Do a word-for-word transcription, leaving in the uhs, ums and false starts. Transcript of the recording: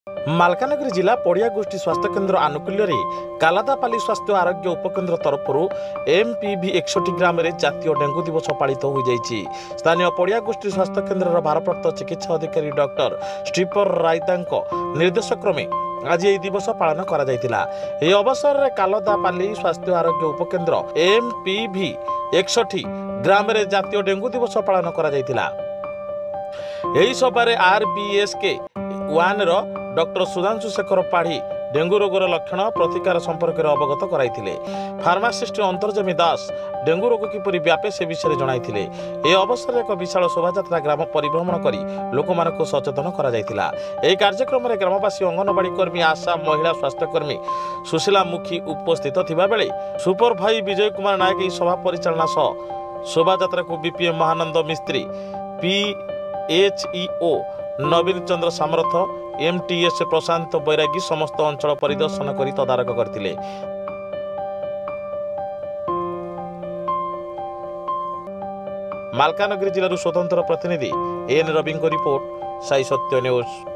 मालकानगिरी जिला पड़िया गोष्ठी स्वास्थ्य केन्द्र आनुकूल्य कालादापाली स्वास्थ्य आरोग्य उपकेन्द्र तरफ एमपीवी एकसठ ग्राम में जातीय डेंगू दिवस पालित हो जाइए। स्थानीय पड़िया गोष्ठी स्वास्थ्य केन्द्र भारप्राप्त चिकित्सा अधिकारी डॉक्टर स्टीफर रायता निर्देश क्रमे आज यह दिवस पालन करा जायतिला। यह अवसर में कालादापाली स्वास्थ्य आरोग्य उपकेन्द्र एमपीवी एकसठ ग्राम में जातीय डेंगू दिवस पालन करा जायतिला। यही सभारे आरबीएस के वन रो डॉक्टर सुधांशु शेखर पाढ़ी डेंगू रोगर लक्षण प्रतिकार संपर्क में अवगत कराइथिले। फार्मासिस्ट अंतर्जमी दास डेंगू रोग किपरि व्यापे से विषय जणाइथिले। यह अवसर एक विशाल शोभायात्रा ग्राम परिभ्रमण करी लोकमानकु सचेतन करा जायतिला। एही कार्यक्रम में ग्रामवासी अंगनवाड़ी कर्मी आशा महिला स्वास्थ्यकर्मी सुशीला मुखी उपस्थित थिबा बेले सुपर भाई विजय कुमार नायक सभा परिचालना सह शोभायात्रा को बीपीएम महानंद मिस्त्री पीएचईओ नवीन चंद्र सामर्थ एमटीएस प्रशांत बैरागी समस्त अंचल परिदर्शन कर तदारक करथिले। मालकानगिरी जिलूर स्वतंत्र प्रतिनिधि एन रवि रिपोर्ट साई सत्य न्यूज।